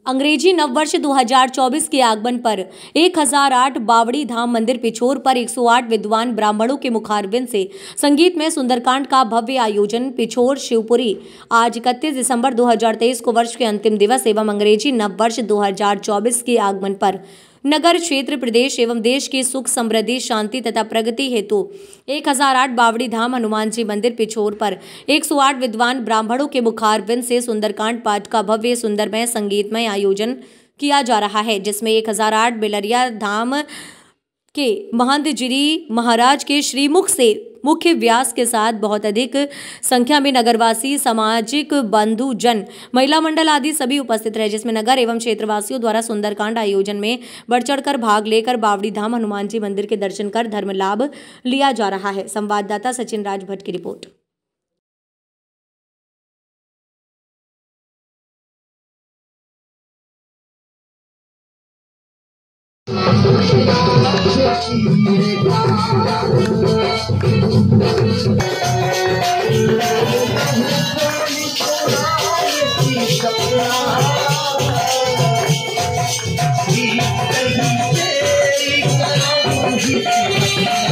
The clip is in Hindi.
अंग्रेजी नववर्ष 2024 के आगमन पर 1008 बावड़ी धाम मंदिर पिछोर पर 108 विद्वान ब्राह्मणों के मुखारबिंद से संगीत में सुंदरकांड का भव्य आयोजन पिछोर शिवपुरी। आज 31 दिसंबर 2023 को वर्ष के अंतिम दिवस एवं अंग्रेजी नववर्ष 2024 के आगमन पर नगर क्षेत्र प्रदेश एवं देश की सुख समृद्धि शांति तथा प्रगति हेतु 1008 बावड़ी धाम हनुमान जी मंदिर पिछोर पर 108 विद्वान ब्राह्मणों के मुखारबिंद से सुंदरकांड पाठ का भव्य सुंदरमय संगीतमय आयोजन किया जा रहा है, जिसमें 1008 बेलरिया धाम के महंत जिरी महाराज के श्रीमुख से मुख्य व्यास के साथ बहुत अधिक संख्या में नगरवासी, सामाजिक बंधु जन, महिला मंडल आदि सभी उपस्थित रहे, जिसमें नगर एवं क्षेत्रवासियों द्वारा सुंदरकांड आयोजन में बढ़ चढ़कर भाग लेकर बावड़ी धाम हनुमान जी मंदिर के दर्शन कर धर्म लाभ लिया जा रहा है। संवाददाता सचिन राज भट्ट की रिपोर्ट। He